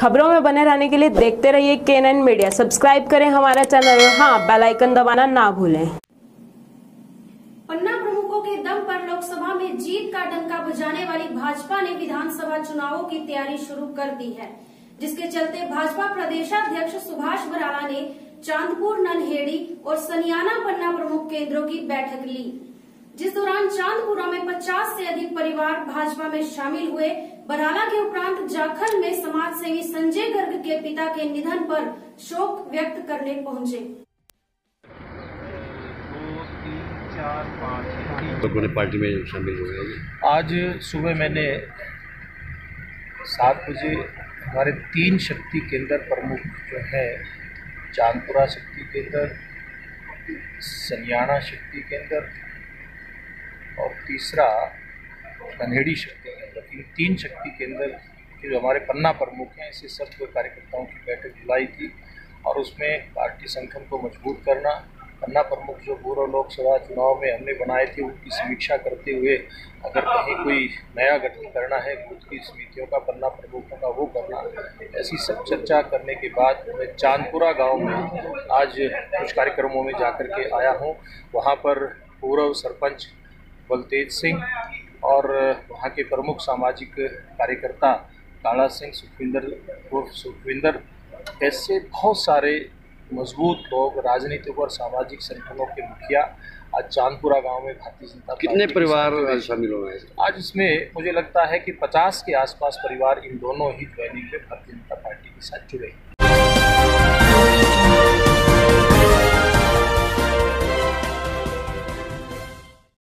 खबरों में बने रहने के लिए देखते रहिए K9 मीडिया। सब्सक्राइब करें हमारा चैनल और हाँ, बेल आइकन दबाना ना भूलें। पन्ना प्रमुखों के दम पर लोकसभा में जीत का डंका बजाने वाली भाजपा ने विधानसभा चुनावों की तैयारी शुरू कर दी है, जिसके चलते भाजपा प्रदेशाध्यक्ष सुभाष बराला ने चांदपुर, ननहेड़ी और सनियाना पन्ना प्रमुख केंद्रों की बैठक ली, जिस दौरान चांदपुरा में 50 से अधिक परिवार भाजपा में शामिल हुए। बराला के उपरांत जाखल में समाज सेवी संजय गर्ग के पिता के निधन पर शोक व्यक्त करने पहुंचे। तो पार्टी में शामिल हो गए। आज सुबह मैंने 7 बजे हमारे 3 शक्ति केंद्र प्रमुख जो है, चांदपुरा शक्ति केंद्र, सनियाना शक्ति केंद्र और तीसरा ननहेड़ी शक्ति केंद्र, इन 3 शक्ति केंद्र के जो हमारे पन्ना प्रमुख हैं, ऐसे सब कार्यकर्ताओं की बैठक बुलाई थी और उसमें पार्टी संगठन को मजबूत करना, पन्ना प्रमुख जो पूर्व लोकसभा चुनाव में हमने बनाए थे उनकी समीक्षा करते हुए अगर कहीं कोई नया गठन करना है, खुद की समितियों का पन्ना प्रमुखों का वो करना, ऐसी सब चर्चा करने के बाद मैं चांदपुरा गांव में आज कुछ कार्यक्रमों में जाकर के आया हूं। वहां पर पूर्व सरपंच बलतेज सिंह और वहाँ के प्रमुख सामाजिक कार्यकर्ता काला सिंह, सुखविंदर, ऐसे बहुत सारे मजबूत लोग, राजनीतिक और सामाजिक संगठनों के मुखिया आज चांदपुरा गांव में भारतीय जनता पार्टी कितने परिवार शामिल हो गए? आज इसमें मुझे लगता है कि 50 के आसपास परिवार इन दोनों ही ज्वाइनिंग में भारतीय जनता पार्टी के साथ जुड़े।